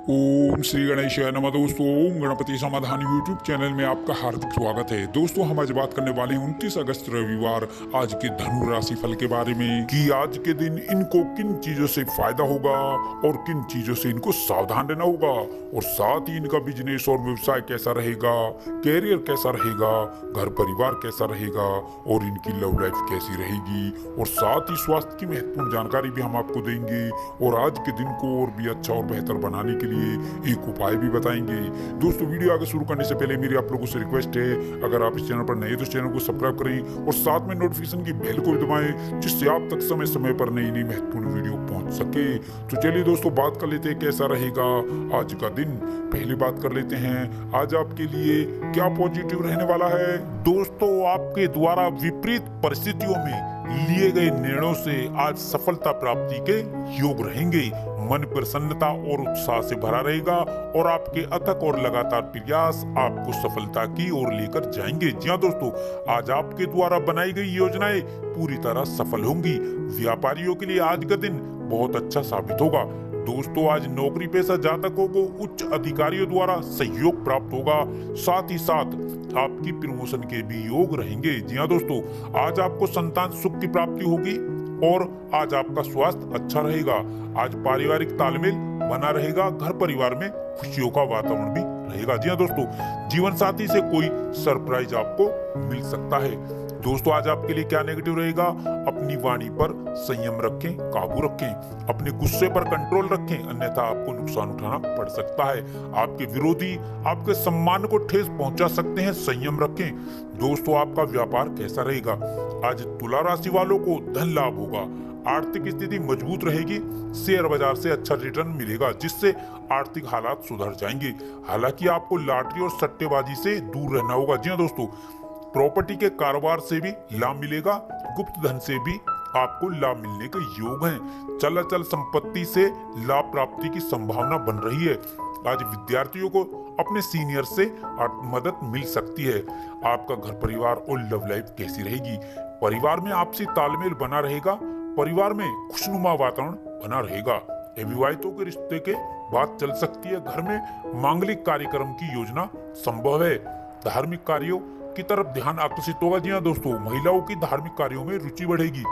ओम श्री गणेशाय नमः। दोस्तों, ओम गणपति समाधान यूट्यूब चैनल में आपका हार्दिक स्वागत है। दोस्तों, हम आज बात करने वाले हैं 29 अगस्त रविवार आज के धनु राशि फल के बारे में कि आज के दिन इनको किन चीजों से फायदा होगा और किन चीजों से इनको सावधान रहना होगा, और साथ ही इनका बिजनेस और व्यवसाय कैसा रहेगा, कैरियर कैसा रहेगा, घर परिवार कैसा रहेगा और इनकी लव लाइफ कैसी रहेगी, और साथ ही स्वास्थ्य की महत्वपूर्ण जानकारी भी हम आपको देंगे और आज के दिन को और भी अच्छा और बेहतर बनाने के लिए एक उपाय भी बताएंगे। दोस्तों, वीडियो आगे शुरू करने से पहले मेरी आप लोगों से रिक्वेस्ट है, अगर आप इस चैनल पर नए हैं तो चैनल को सब्सक्राइब करें और साथ में नोटिफिकेशन की बेल को भी दबाएं, जिससे आप तक समय समय पर नई नई महत्वपूर्ण वीडियो पहुंच सके। तो चलिए दोस्तों, बात कर लेते हैं कैसा रहेगा आज का दिन। पहली बात कर लेते हैं आज आपके लिए क्या पॉजिटिव रहने वाला है। दोस्तों, आपके द्वारा विपरीत परिस्थितियों में लिए गए निर्णयों से आज सफलता प्राप्ति के योग रहेंगे। मन प्रसन्नता और उत्साह से भरा रहेगा और आपके अथक और लगातार प्रयास आपको सफलता की ओर लेकर जाएंगे। जी हाँ दोस्तों, आज आपके द्वारा बनाई गई योजनाएं पूरी तरह सफल होंगी। व्यापारियों के लिए आज का दिन बहुत अच्छा साबित होगा। दोस्तों, आज नौकरी पेशा जातकों को उच्च अधिकारियों द्वारा सहयोग प्राप्त होगा। साथ ही साथ आपकी प्रमोशन के भी योग रहेंगे। जी हाँ दोस्तों, आज आपको संतान सुख की प्राप्ति होगी और आज आपका स्वास्थ्य अच्छा रहेगा। आज पारिवारिक तालमेल बना रहेगा। घर परिवार में खुशियों का वातावरण भी रहेगा। जी हाँ दोस्तों, जीवन साथी से कोई सरप्राइज आपको मिल सकता है। दोस्तों, आज आपके लिए क्या नेगेटिव रहेगा। अपनी वाणी पर संयम रखें, काबू रखें, अपने गुस्से पर कंट्रोल रखें, अन्यथा आपको नुकसान उठाना पड़ सकता है। आपके विरोधी आपके सम्मान को ठेस पहुंचा सकते हैं, संयम रखें। दोस्तों, आपका व्यापार कैसा रहेगा। आज तुला राशि वालों को धन लाभ होगा। आर्थिक स्थिति मजबूत रहेगी। शेयर बाजार से अच्छा रिटर्न मिलेगा, जिससे आर्थिक हालात सुधर जाएंगे। हालांकि आपको लॉटरी और सट्टेबाजी से दूर रहना होगा। जी हाँ दोस्तों, प्रॉपर्टी के कारोबार से भी लाभ मिलेगा। गुप्त धन से भी आपको लाभ मिलने के योग हैं। चल संपत्ति से लाभ प्राप्ति की संभावना बन रही है। आज विद्यार्थियों को अपने सीनियर से मदद मिल सकती है। आपका घर परिवार और लव लाइफ कैसी रहेगी। परिवार में आपसी तालमेल बना रहेगा। परिवार में खुशनुमा वातावरण बना रहेगा। अविवाहितों के रिश्ते के बात चल सकती है। घर में मांगलिक कार्यक्रम की योजना संभव है। धार्मिक कार्यों की तरफ ध्यान आकर्षित होगा। जी हाँ दोस्तों, महिलाओं की धार्मिक कार्यों में रुचि बढ़ेगी।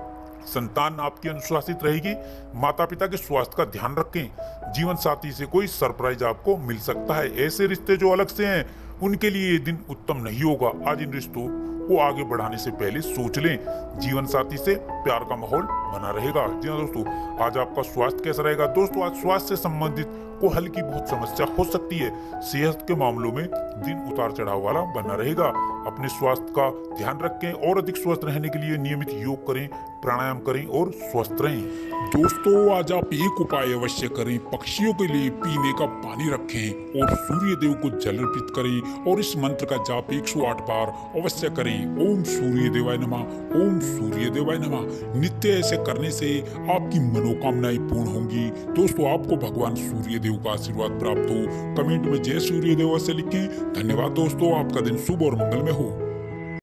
संतान आपकी अनुशासित रहेगी। माता पिता के स्वास्थ्य का ध्यान रखें। जीवन साथी से कोई सरप्राइज आपको मिल सकता है। ऐसे रिश्ते जो अलग से हैं उनके लिए ये दिन उत्तम नहीं होगा। आज इन रिश्तों को आगे बढ़ाने से पहले सोच लें। जीवन साथी से प्यार का माहौल बना रहेगा। जी हाँ दोस्तों, आज आपका स्वास्थ्य कैसा रहेगा। दोस्तों, आज स्वास्थ्य से संबंधित को हल्की बहुत समस्या हो सकती है। सेहत के मामलों में दिन उतार चढ़ाव वाला बना रहेगा। अपने स्वास्थ्य का ध्यान रखें और अधिक स्वस्थ रहने के लिए नियमित योग करें, प्राणायाम करें और स्वस्थ रहें। दोस्तों, आज आप एक उपाय अवश्य करें। पक्षियों के लिए पीने का पानी रखें और सूर्य देव को जल अर्पित करें और इस मंत्र का जाप 108 बार अवश्य करें। ओम सूर्य देवाय नमः, ओम सूर्य देवाय नमः। नित्य ऐसे करने से आपकी मनोकामनाएं पूर्ण होंगी। दोस्तों, आपको भगवान सूर्य देव का आशीर्वाद प्राप्त हो। कमेंट में जय सूर्य देव से लिखें। धन्यवाद दोस्तों, आपका दिन शुभ और मंगलमय हो।